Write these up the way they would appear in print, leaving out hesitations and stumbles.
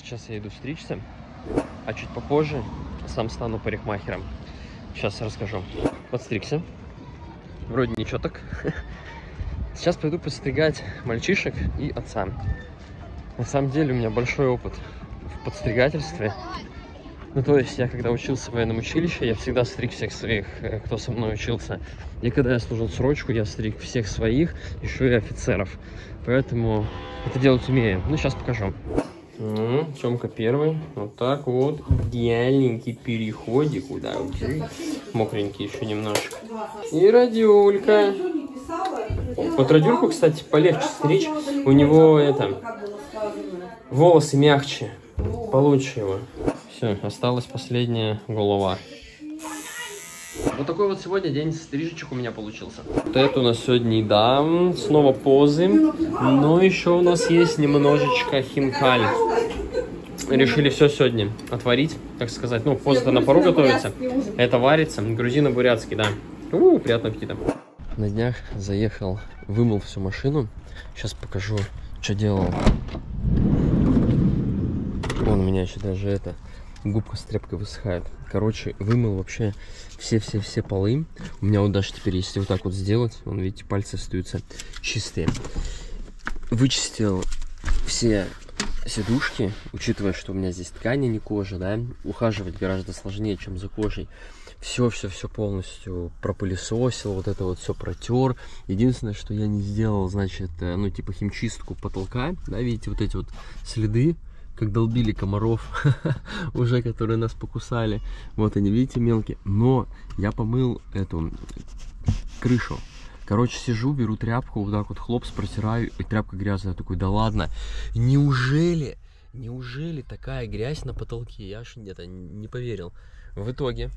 Сейчас я иду стричься, а чуть попозже сам стану парикмахером. Сейчас расскажу. Подстригся. Вроде ничего так. Сейчас пойду подстригать мальчишек и отца. На самом деле у меня большой опыт в подстригательстве. Ну, то есть, я когда учился в военном училище, я всегда стриг всех своих, кто со мной учился. И когда я служил срочку, я стриг всех своих, еще и офицеров. Поэтому это делать умею. Ну, сейчас покажу. Тёмка первый. Вот так вот. Идеальненький переходик. Куда? Мокренький еще немножко. И Радюлька. Вот Радюльку, кстати, полегче стричь. У него волосы мягче. Получше его. Все, осталась последняя голова. Вот такой вот сегодня день стрижечек у меня получился. Вот это у нас сегодня еда, снова позы, но еще у нас есть немножечко хинкали. Решили все сегодня отварить, так сказать. Ну, поза-то на пару готовится, это варится, грузино-бурятский, да. Приятного аппетита. На днях заехал, вымыл всю машину. Сейчас покажу, что делал. Вон у меня еще даже губка с тряпкой высыхает. Короче, вымыл вообще все полы. У меня вот даже теперь, если вот так вот сделать, вон, видите, пальцы остаются чистые. Вычистил все сидушки, учитывая, что у меня здесь ткань, а не кожа, да, ухаживать гораздо сложнее, чем за кожей. Все полностью пропылесосил, вот это вот все протер. Единственное, что я не сделал, значит, ну, типа химчистку потолка, да, видите, вот эти вот следы, как долбили комаров, уже которые нас покусали. Вот они, видите, мелкие. Но я помыл эту крышу. Короче, сижу, беру тряпку, вот так вот хлопс протираю, и тряпка грязная. Я такой, да ладно, неужели такая грязь на потолке? Я аж не поверил. В итоге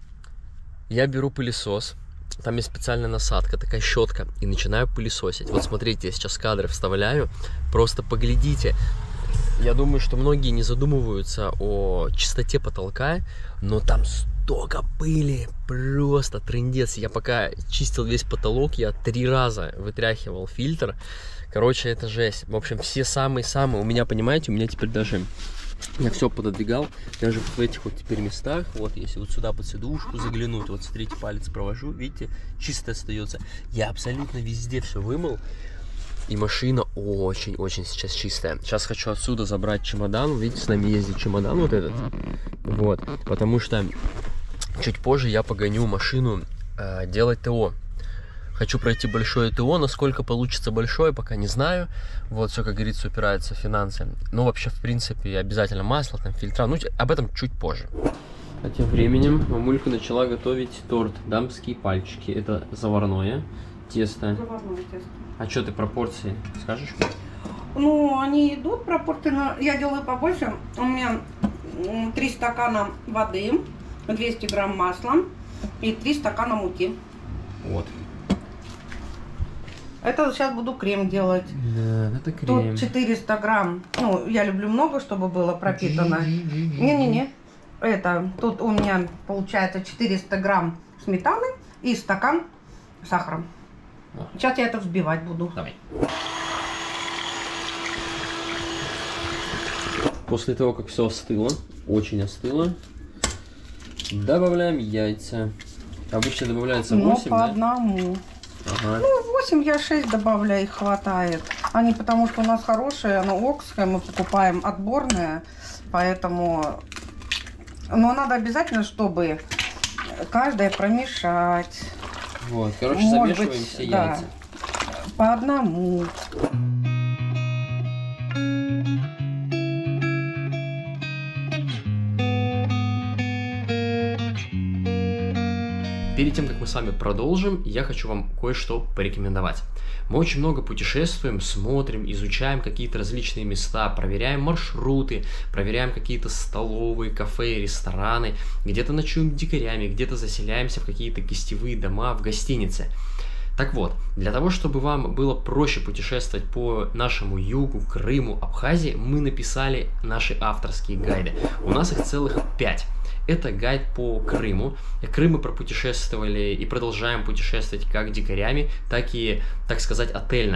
я беру пылесос. Там есть специальная насадка, такая щетка, и начинаю пылесосить. Вот смотрите, я сейчас кадры вставляю, просто поглядите. Я думаю, что многие не задумываются о чистоте потолка, но там столько пыли, просто трындец. Я пока чистил весь потолок, я 3 раза вытряхивал фильтр. Короче, это жесть. В общем, все самые-самые. У меня, понимаете, у меня теперь даже... Я все пододвигал, даже в этих вот теперь местах, вот, если вот сюда под сидушку заглянуть, вот смотрите, палец провожу, видите, чисто остается. Я абсолютно везде все вымыл. И машина очень-очень сейчас чистая. Сейчас хочу отсюда забрать чемодан. Видите, с нами ездит чемодан вот этот. Вот. Потому что чуть позже я погоню машину делать ТО. Хочу пройти большое ТО. Насколько получится большое, пока не знаю. Вот, все, как говорится, упирается в финансы. Но вообще, в принципе, обязательно масло, там, фильтра. Ну, об этом чуть позже. А тем временем мамулька начала готовить торт «Дамские пальчики». Это заварное тесто. Заварное тесто. А что ты пропорции скажешь? Ну, они идут пропорционально. Я делаю побольше. У меня 3 стакана воды, 200 грамм масла и 3 стакана муки. Вот. Это сейчас буду крем делать. Да, это крем. Тут 400 грамм. Ну, я люблю много, чтобы было пропитано. Не-не-не. Тут у меня получается 400 грамм сметаны и стакан сахара. Сейчас я это взбивать буду. Давай. После того, как все остыло, очень остыло, добавляем яйца. Обычно добавляется 8, по да? одному. Ага. Ну, 8 я 6 добавляю, их хватает. Они потому что у нас хорошие, оно окское, мы покупаем отборное, поэтому... Но надо обязательно, чтобы каждое промешать. Вот, короче, замешиваем все яйца. По одному. Перед тем, как мы с вами продолжим, я хочу вам кое-что порекомендовать. Мы очень много путешествуем, смотрим, изучаем какие-то различные места, проверяем маршруты, проверяем какие-то столовые, кафе, рестораны, где-то ночуем дикарями, где-то заселяемся в какие-то гостевые дома, в гостинице. Так вот, для того, чтобы вам было проще путешествовать по нашему югу, Крыму, Абхазии, мы написали наши авторские гайды. У нас их целых 5. Это гайд по Крыму. Крым мы пропутешествовали и продолжаем путешествовать как дикарями, так и, так сказать, отельно.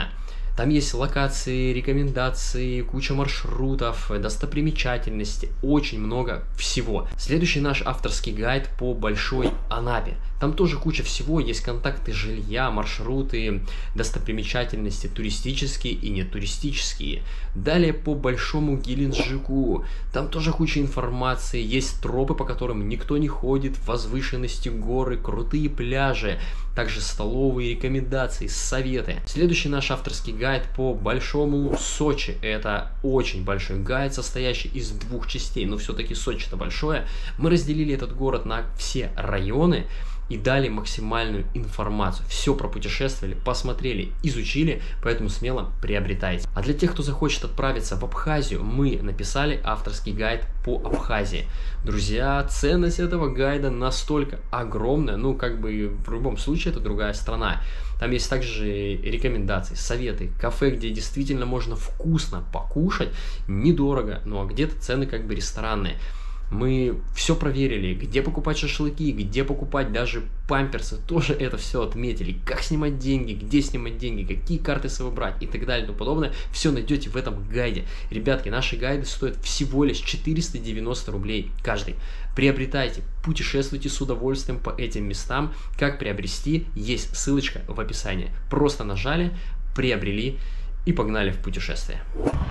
Там есть локации, рекомендации, куча маршрутов, достопримечательности, очень много всего. Следующий наш авторский гайд по Большой Анапе. Там тоже куча всего, есть контакты жилья, маршруты, достопримечательности, туристические и нетуристические. Далее по Большому Геленджику. Там тоже куча информации, есть тропы, по которым никто не ходит, возвышенности, горы, крутые пляжи. Также столовые, рекомендации, советы. Следующий наш авторский гайд по Большому Сочи. Это очень большой гайд, состоящий из 2 частей, но все-таки Сочи-то большое. Мы разделили этот город на все районы и дали максимальную информацию. Все пропутешествовали, посмотрели, изучили, поэтому смело приобретайте. А для тех, кто захочет отправиться в Абхазию, мы написали авторский гайд по Абхазии. Друзья, ценность этого гайда настолько огромная, ну как бы в любом случае это другая страна. Там есть также рекомендации, советы, кафе, где действительно можно вкусно покушать, недорого, ну а где-то цены как бы ресторанные. Мы все проверили, где покупать шашлыки, где покупать даже памперсы, тоже это все отметили. Как снимать деньги, где снимать деньги, какие карты с собой брать и так далее и тому подобное. Все найдете в этом гайде. Ребятки, наши гайды стоят всего лишь 490 рублей каждый. Приобретайте, путешествуйте с удовольствием по этим местам. Как приобрести, есть ссылочка в описании. Просто нажали, приобрели и погнали в путешествие.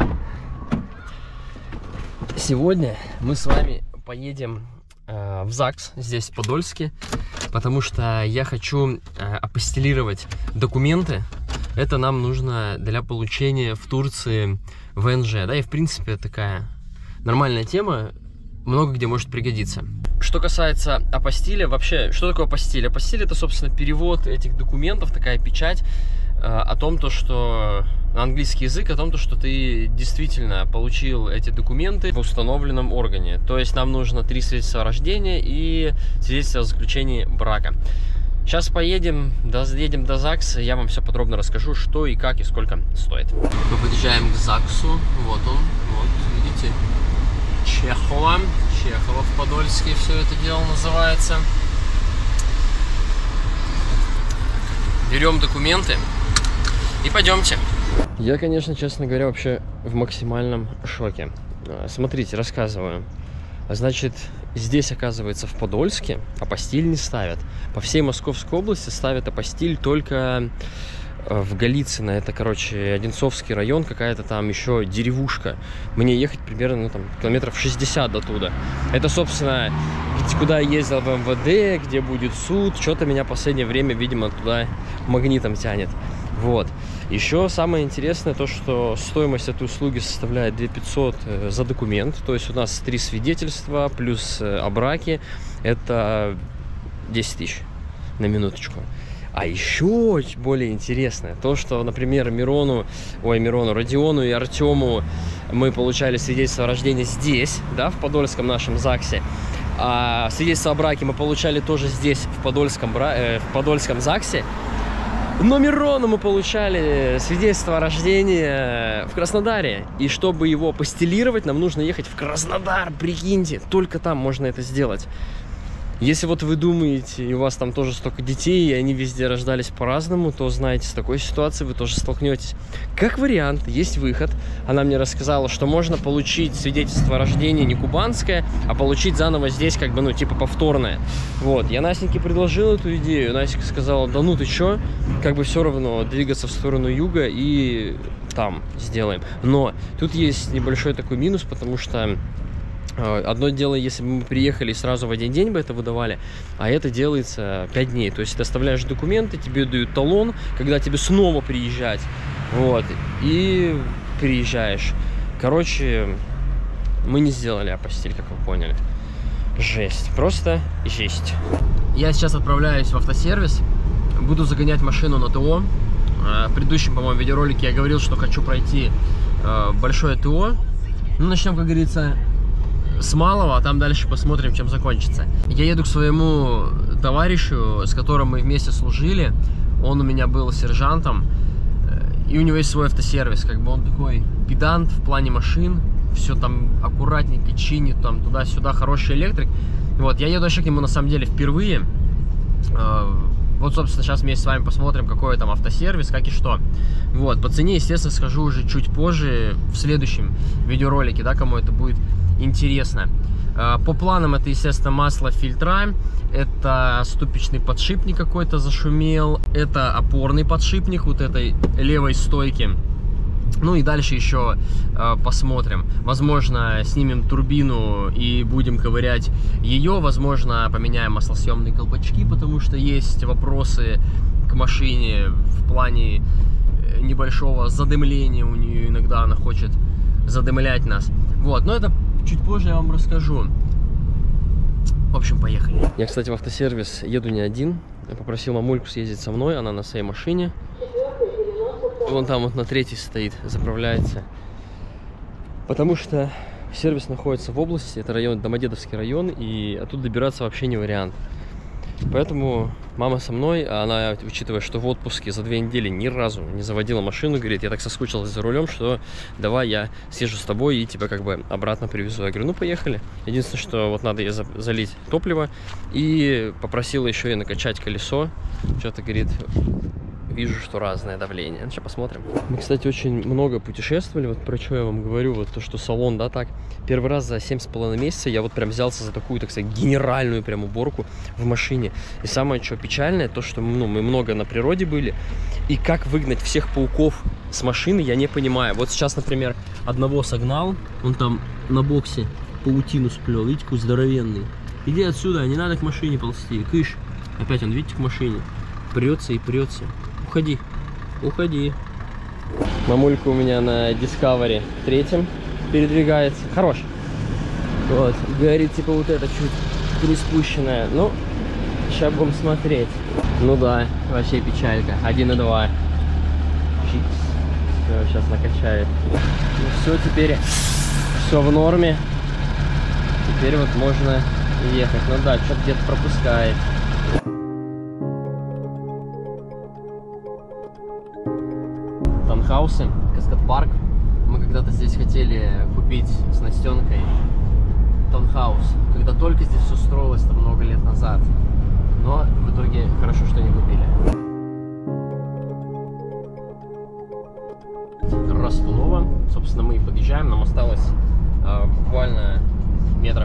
Сегодня мы с вами поедем в ЗАГС, здесь в Подольске, потому что я хочу апостилировать документы. Это нам нужно для получения в Турции ВНЖ, да, и в принципе такая нормальная тема, много где может пригодиться. Что касается апостиля, вообще, что такое апостиль? Апостиль — это, собственно, перевод этих документов, такая печать о том, то, на английский язык, о том, что ты действительно получил эти документы в установленном органе. То есть нам нужно 3 свидетельства о рождении и свидетельство о заключении брака. Сейчас поедем, доедем до ЗАГСа, я вам все подробно расскажу, что и как и сколько стоит. Мы подъезжаем к ЗАГСу, вот он, вот, видите, Чехова в Подольске все это дело называется. Берем документы и пойдемте. Я, конечно, честно говоря, вообще в максимальном шоке. Смотрите, рассказываю. Значит, здесь, оказывается, в Подольске апостиль не ставят. По всей Московской области ставят апостиль только в Голицыно. Это, короче, Одинцовский район, какая-то там еще деревушка. Мне ехать примерно, ну, там, километров 60 до туда. Это, собственно, куда я ездил в МВД, где будет суд. Что-то меня в последнее время, видимо, туда магнитом тянет. Вот. Еще самое интересное то, что стоимость этой услуги составляет 2500 за документ. То есть у нас 3 свидетельства плюс о браке. Это 10 тысяч на минуточку. А еще более интересное то, что, например, Родиону и Артему мы получали свидетельство о рождении здесь, да, в Подольском нашем ЗАГСе. А свидетельство о браке мы получали тоже здесь, в Подольском ЗАГСе. Но Мирону мы получали свидетельство о рождении в Краснодаре. И чтобы его апостилировать, нам нужно ехать в Краснодар, прикиньте. Только там можно это сделать. Если вот вы думаете, и у вас там тоже столько детей, и они везде рождались по-разному, то, знаете, с такой ситуацией вы тоже столкнетесь. Как вариант, есть выход. Она мне рассказала, что можно получить свидетельство о рождении не кубанское, а получить заново здесь, как бы, ну, типа повторное. Вот, я Настеньке предложил эту идею, Настенька сказала, да ну ты чё, как бы все равно двигаться в сторону юга и там сделаем. Но тут есть небольшой такой минус, потому что одно дело, если бы мы приехали и сразу в один день бы это выдавали, а это делается 5 дней. То есть ты оставляешь документы, тебе дают талон, когда тебе снова приезжать, вот, и приезжаешь. Короче, мы не сделали апостиль, как вы поняли. Жесть, просто жесть. Я сейчас отправляюсь в автосервис, буду загонять машину на ТО. В предыдущем, по-моему, видеоролике я говорил, что хочу пройти большое ТО. Ну, начнем, как говорится, с малого, а там дальше посмотрим, чем закончится. Я еду к своему товарищу, с которым мы вместе служили. Он у меня был сержантом, и у него есть свой автосервис. Как бы он такой педант в плане машин, все там аккуратненько чинит, там туда-сюда, хороший электрик. Вот, я еду вообще к нему на самом деле впервые. Вот, собственно, сейчас вместе с вами посмотрим, какой там автосервис, как и что. Вот, по цене, естественно, скажу уже чуть позже, в следующем видеоролике, да, кому это будет интересно. По планам это, естественно, масло, фильтра, это ступичный подшипник какой-то зашумел, это опорный подшипник вот этой левой стойки. Ну и дальше еще посмотрим. Возможно, снимем турбину и будем ковырять ее. Возможно, поменяем маслосъемные колпачки, потому что есть вопросы к машине в плане небольшого задымления. У нее иногда она хочет задымлять нас. Вот, но это чуть позже я вам расскажу. В общем, поехали. Я, кстати, в автосервис еду не один. Я попросил мамульку съездить со мной, она на своей машине. Вон там вот на 3-й стоит, заправляется. Потому что сервис находится в области, это район, Домодедовский район, и оттуда добираться вообще не вариант. Поэтому мама со мной, а она, учитывая, что в отпуске за 2 недели ни разу не заводила машину, говорит, я так соскучилась за рулем, что давай я съезжу с тобой и тебя как бы обратно привезу. Я говорю, ну поехали. Единственное, что вот надо ей залить топливо, и попросила еще и накачать колесо. Что-то, говорит, вижу, что разное давление. Ну, сейчас посмотрим. Мы, кстати, очень много путешествовали. Вот про что я вам говорю. Вот то, что салон, да, так. Первый раз за 7,5 месяца я вот прям взялся за такую, так сказать, генеральную прям уборку в машине. И самое, что печальное, то, что мы много на природе были. И как выгнать всех пауков с машины, я не понимаю. Вот сейчас, например, одного согнал. Он там на боксе паутину сплел. Видите, какой здоровенный. Иди отсюда, не надо к машине ползти. Кыш. Опять он, видите, к машине. Прется и прется. Уходи, уходи. Мамулька у меня на Discovery 3 передвигается. Хорош. Вот, говорит, типа вот это чуть приспущенная. Ну, сейчас будем смотреть. Ну да, вообще печалька. 1,2. Чикс. Все, сейчас накачает. Ну все, теперь все в норме. Теперь вот можно ехать. Ну да, что-то где-то пропускает. Таунхаусы, Каскад-парк. Мы когда-то здесь хотели купить с Настенкой таунхаус, когда только здесь все строилось там много лет назад. Но в итоге хорошо, что не купили. Ростунова. Собственно, мы подъезжаем. Нам осталось буквально метров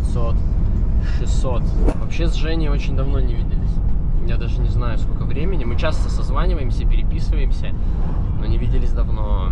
500-600. Вообще с Женей очень давно не виделись. Я даже не знаю, сколько времени. Мы часто созваниваемся, переписываемся, но не виделись давно.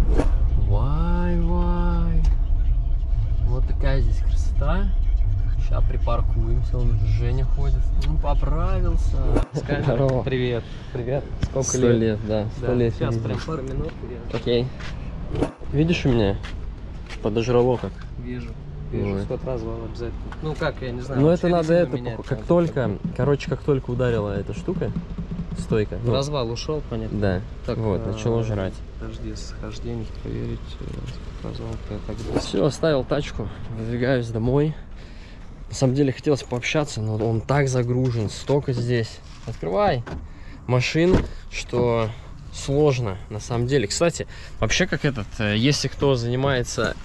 Вай-вай. Вот такая здесь красота. Сейчас припаркуемся. Он Женя ходит. Ну, поправился. Здорово. Привет. Привет. Сколько 100 лет, да. 100 лет. Сейчас прям пару минут. Окей. Видишь у меня? Подожрало как. Вижу. Ой. 100 раз обязательно. Ну как, я не знаю. Ну это надо это, менять, как надо. только, короче, как только ударила эта штука, стойка. Ну, Развал ушел, понятно. да. Так, вот, начало жрать. Подожди, схождение проверить. Развал так. Все, оставил тачку, выдвигаюсь домой. На самом деле хотелось пообщаться, но он так загружен, столько здесь. Открывай машин, что сложно на самом деле. Кстати, вообще как если кто занимается,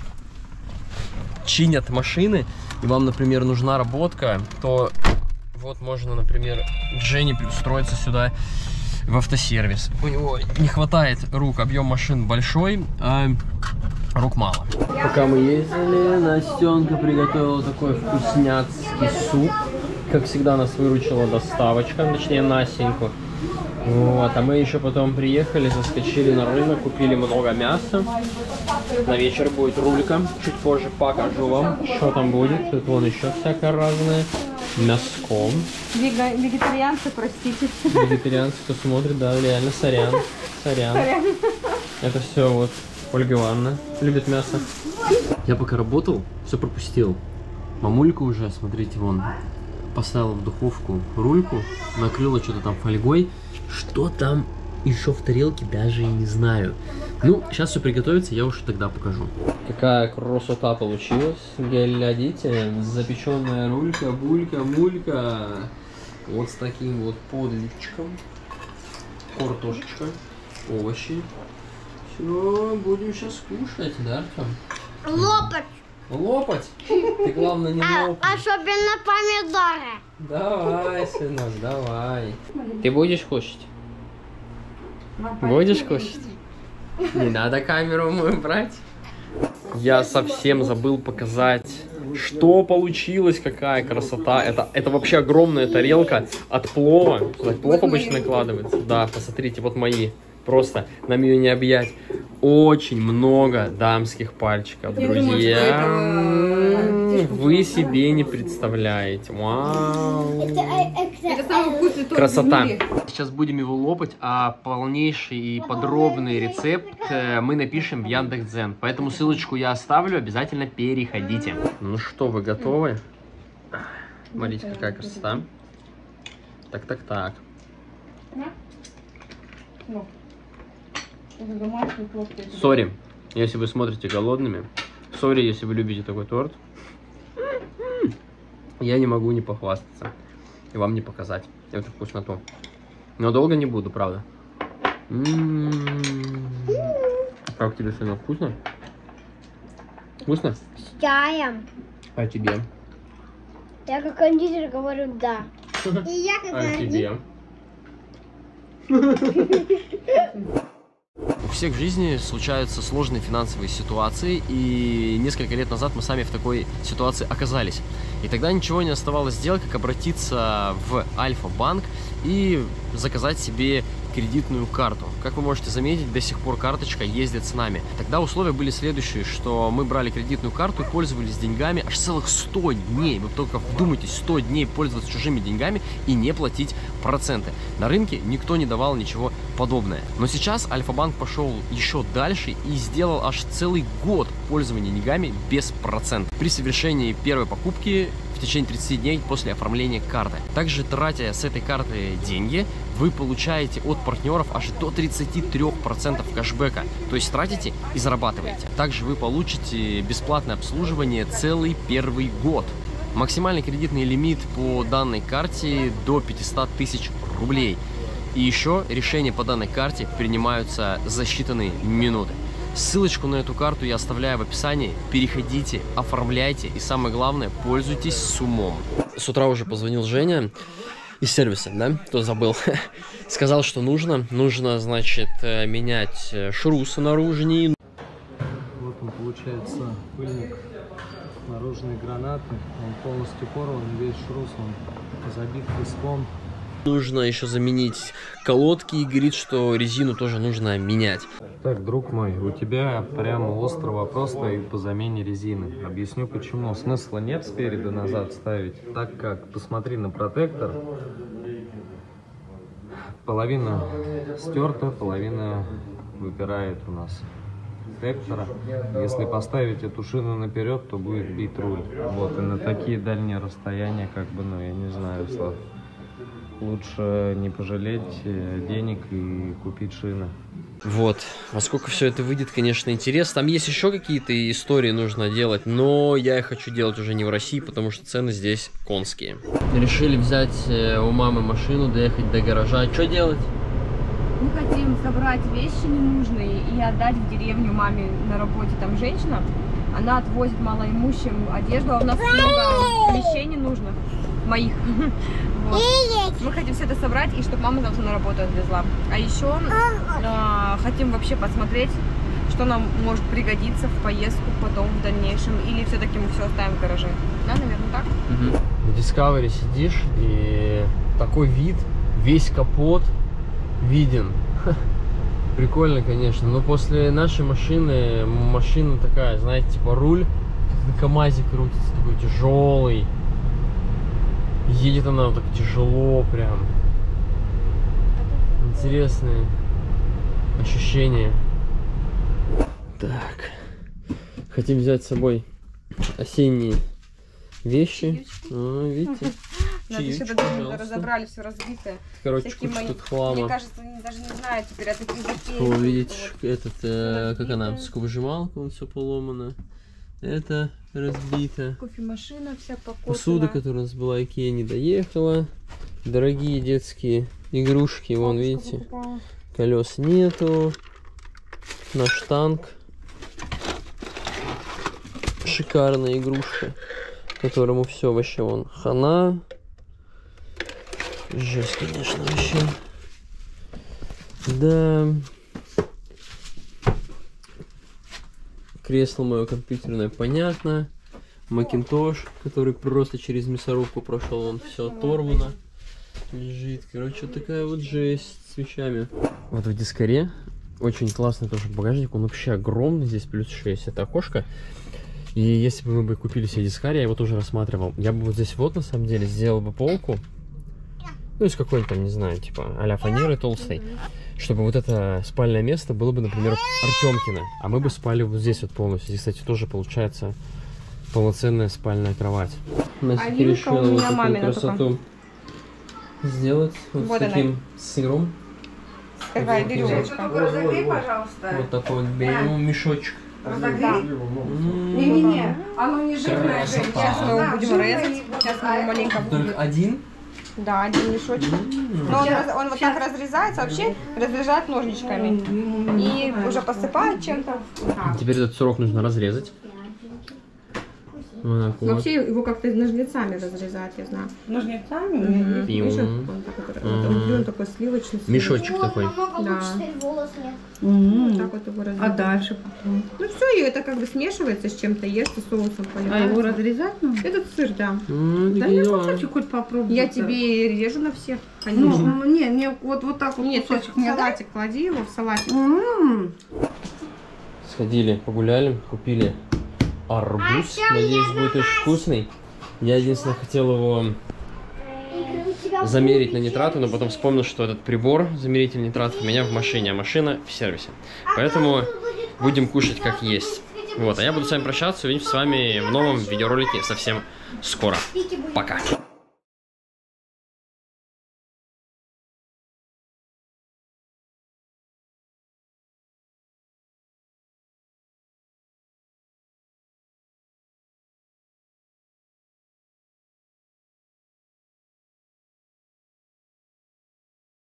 чинят машины, и вам, например, нужна работка, то вот можно, например, Дженни устроиться сюда в автосервис. У него не хватает рук, объем машин большой, а рук мало. Пока мы ездили, Настенка приготовила такой вкусняцкий суп. Как всегда, нас выручила доставочка, точнее Настеньку. Вот, а мы еще потом приехали, заскочили на рынок, купили много мяса. На вечер будет рулька, чуть позже покажу вам, что там будет. Тут вон еще всякое разное. Мяском. Вегетарианцы, простите. Вегетарианцы, кто смотрит, да, реально, сорян. Сорян. Это все вот Ольга Ивановна любит мясо. Я пока работал, все пропустил. Мамулька уже, смотрите, вон, поставила в духовку рульку, накрыла что-то там фольгой. Что там еще в тарелке, даже и не знаю. Ну, сейчас все приготовится, я уже тогда покажу. Какая красота получилась. Глядите, запеченная рулька, булька, мулька. Вот с таким вот подливчиком. Картошечка, овощи. Все, будем сейчас кушать, да, Артем? Лопать. Лопать? Ты, главное, не лопай. Особенно помидоры. Давай, сынок, давай. Ты будешь кушать? Будешь кушать? Не надо камеру мою брать. Я совсем забыл показать, что получилось, какая красота. Это вообще огромная тарелка от плова. Туда плов обычно накладывается. Да, посмотрите, вот мои. Просто нам ее не объять. Очень много дамских пальчиков, друзья. Вы себе не представляете. Вау. Это самый вкусный торт Красота. в мире. Сейчас будем его лопать, а полнейший и подробный рецепт мы напишем в Яндекс.Дзен. Поэтому ссылочку я оставлю, обязательно переходите. Ну что, вы готовы? Смотрите, какая красота. Так. Сори, если вы смотрите голодными. Сори, если вы любите такой торт. Я не могу не похвастаться и вам не показать эту вкусноту. Но долго не буду, правда. Как тебе, сынок, вкусно? Вкусно? С чаем. А тебе? Я как кондитер говорю да. И я как А тебе? У всех в жизни случаются сложные финансовые ситуации, и несколько лет назад мы сами в такой ситуации оказались. И тогда ничего не оставалось делать, как обратиться в Альфа-банк и заказать себе кредитную карту. Как вы можете заметить, до сих пор карточка ездит с нами. Тогда условия были следующие, что мы брали кредитную карту и пользовались деньгами аж целых 100 дней. Вы только вдумайтесь, 100 дней пользоваться чужими деньгами и не платить проценты. На рынке никто не давал ничего подобное. Но сейчас Альфа-банк пошел еще дальше и сделал аж целый год пользования деньгами без процентов. При совершении первой покупки в течение 30 дней после оформления карты. Также, тратя с этой карты деньги, вы получаете от партнеров аж до 33% кэшбэка. То есть тратите и зарабатываете. Также вы получите бесплатное обслуживание целый первый год. Максимальный кредитный лимит по данной карте до 500 тысяч рублей. И еще решения по данной карте принимаются за считанные минуты. Ссылочку на эту карту я оставляю в описании. Переходите, оформляйте и, самое главное, пользуйтесь с умом. С утра уже позвонил Женя из сервиса, да? Кто забыл. Сказал, что нужно, значит, менять шрусы наружные. Вот он, получается, пыльник наружный гранатный. Он полностью порван, весь шрус, он забит песком. Нужно еще заменить колодки, и говорит, что резину тоже нужно менять. Так, друг мой, у тебя прямо острый вопрос стоит по замене резины. Объясню почему. Смысла нет спереди назад ставить, так как, посмотри на протектор. Половина стерта, половина выпирает у нас протектора. Если поставить эту шину наперед, то будет бить руль. Вот, и на такие дальние расстояния, как бы, ну, я не знаю, Слав. Лучше не пожалеть денег и купить шины. Вот, во сколько все это выйдет, конечно, интересно. Там есть еще какие-то истории нужно делать, но я их хочу делать уже не в России, потому что цены здесь конские. Решили взять у мамы машину, доехать до гаража. Что делать? Мы хотим собрать вещи ненужные и отдать в деревню маме на работе. Там женщина, она отвозит малоимущим одежду, а у нас много вещей ненужных, моих. Вот. Мы хотим все это собрать, и чтобы мама завтра на работу отвезла. А еще хотим вообще посмотреть, что нам может пригодиться в поездку потом в дальнейшем. Или все-таки мы все оставим в гараже. Да, наверное, так? В Discovery сидишь, и такой вид, весь капот виден. Прикольно, конечно, но после нашей машины, машина такая, знаете, типа руль на КамАЗе крутится, такой тяжелый. Едет она так тяжело прям. Интересные ощущения. Так, хотим взять с собой осенние вещи. Видите? Надо еще додумать, разобрали все разбитое. Короче, Всякие куча мои, тут хлама. Мне кажется, они даже не знают теперь о таких затеях. Вы видите, Вот. этот, как она, Разбитое. скобжималка, вот все поломано. Это разбито. Кофемашина вся покоцана. Посуда, которая у нас была, Икея, не доехала. Дорогие детские игрушки, вон, видите, колес нету. Наш танк. Шикарная игрушка, которому все вообще вон хана. Жесть, конечно, вообще. Да. Кресло мое компьютерное, понятно. Макинтош, который просто через мясорубку прошел, он все оторвано. Лежит. Короче, вот такая вот жесть с вещами. Вот в дискаре очень классный тоже багажник. Он вообще огромный. Здесь плюс 6 это окошко. И если бы мы бы купили себе дискарь, я его тоже рассматривал. Я бы вот здесь вот на самом деле сделал бы полку. Ну, из какой-нибудь там, не знаю, типа а-ля фанеры толстой. Чтобы вот это спальное место было бы, например, Артемкино. А мы бы спали вот здесь вот полностью. Здесь, кстати, тоже получается полноценная спальная кровать. Настя решила вот такую красоту сделать. Вот с таким сыром. Такая веревочка. Разогрей, пожалуйста. Вот такой вот берем мешочек. Разогрей. Не-не-не, оно не жирное, Жень. Сейчас мы его будем резать. Сейчас мы его маленько будем. Только один? Да, один мешочек. Но он вот так разрезается, вообще разрезает ножничками. И уже посыпает чем-то. Теперь этот сырок нужно разрезать. Вот так вот. Вообще его как-то ножницами разрезать, я знаю. Ножницами у меня есть. Видишь, он так он такой сливочный. Мешочек такой. Да. Так вот его разрезать. А дальше потом? Ну все, и это как бы смешивается с чем-то, естся соусом. А его разрезать нужно? Этот сыр, да. Да я кусочек хоть попробую. Я тебе режу на всех, конечно. Ну, не, вот так вот Нет, кусочек в мне дай. салатик клади его, в салатик. Сходили, погуляли, купили арбуз. Надеюсь, будет очень вкусный. Я единственное хотел его замерить на нитраты, но потом вспомнил, что этот прибор, замеритель нитратов, у меня в машине, а машина в сервисе. Поэтому будем кушать как есть. Вот, а я буду с вами прощаться. Увидимся с вами в новом видеоролике совсем скоро. Пока.